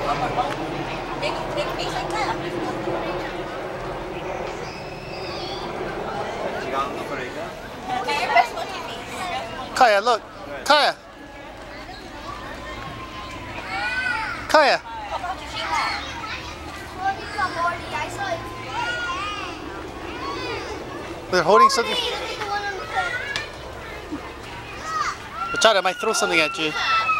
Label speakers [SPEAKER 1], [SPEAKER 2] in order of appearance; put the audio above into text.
[SPEAKER 1] Make a face like that. Your best monkey face.
[SPEAKER 2] Kaya, look. Kaya. Kaya. They're holding something. Watch out, I might throw something at you.